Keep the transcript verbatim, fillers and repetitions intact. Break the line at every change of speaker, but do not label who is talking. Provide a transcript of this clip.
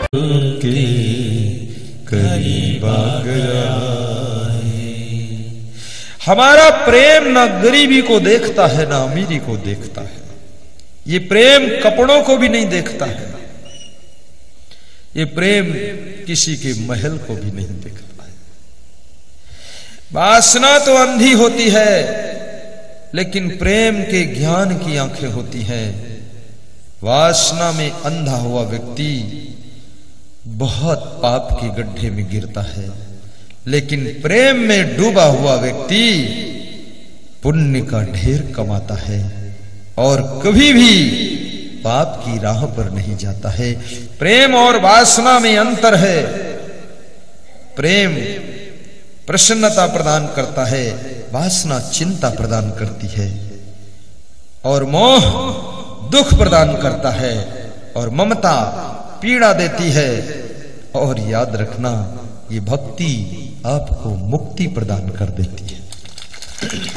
के करीब आ गया है। हमारा प्रेम ना गरीबी को देखता है ना अमीरी को देखता है। ये प्रेम कपड़ों को भी नहीं देखता है। ये प्रेम किसी के महल को भी नहीं देखता है। वासना तो अंधी होती है, लेकिन प्रेम के ज्ञान की आंखें होती हैं। वासना में अंधा हुआ व्यक्ति बहुत पाप के गड्ढे में गिरता है, लेकिन प्रेम में डूबा हुआ व्यक्ति पुण्य का ढेर कमाता है और कभी भी पाप की राह पर नहीं जाता है। प्रेम और वासना में अंतर है। प्रेम प्रसन्नता प्रदान करता है, वासना चिंता प्रदान करती है, और मोह दुख प्रदान करता है, और ममता पीड़ा देती है। और याद रखना, ये भक्ति आपको मुक्ति प्रदान कर देती है।